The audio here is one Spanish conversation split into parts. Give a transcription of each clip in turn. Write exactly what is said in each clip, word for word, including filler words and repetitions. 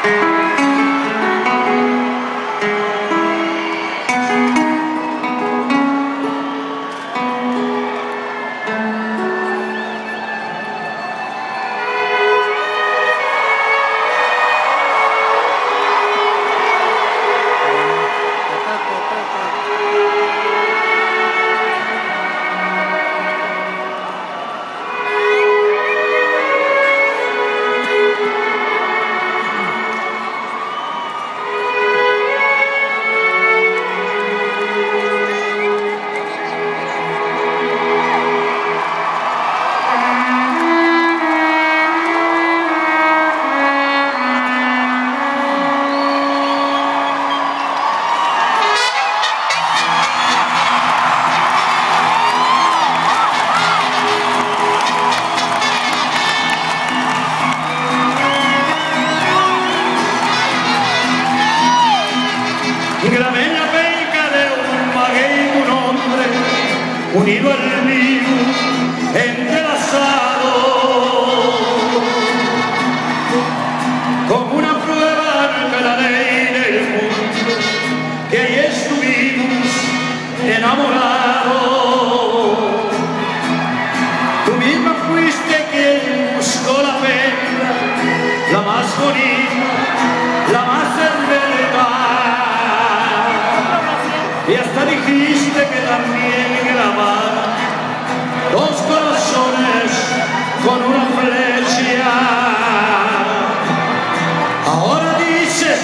La bella penca de un maguey, un hombre unido al mío, entrelazado como una prueba ante la ley del mundo, que ahí estuvimos enamorados. Tú misma fuiste quien buscó la penca, la más bonita, la más en verdad. Y hasta dijiste que también grabara dos corazones con una flecha. Ahora dices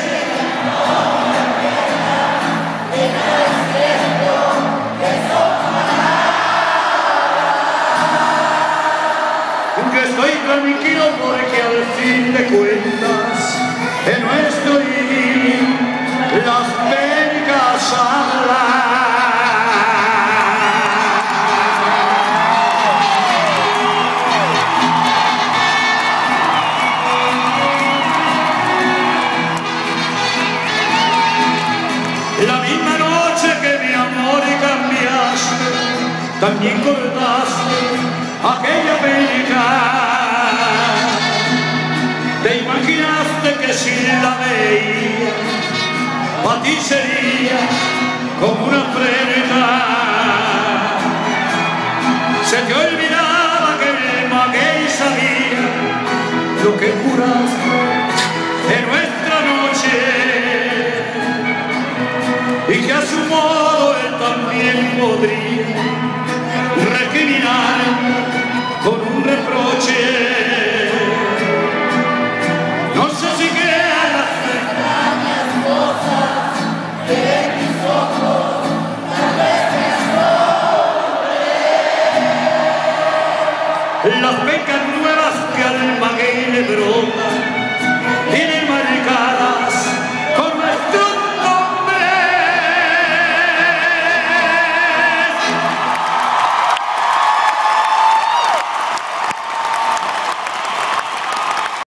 que estoy tranquilo porque al fin de cuentas en nuestro idilio las pencas hablan. La misma noche que mi amor cambiaste, también cortaste aquella penca. Te imaginaste que si la veía, para ti sería como una prenda. Se te olvidaba que el maguey sabía lo que juraste en nuestra noche, y que a su modo él también podría recriminar con un reproche. No sé si crean las extrañas cosas que de mis ojos tal vez te asombren. Las pencas nuevas que al maguey le brotan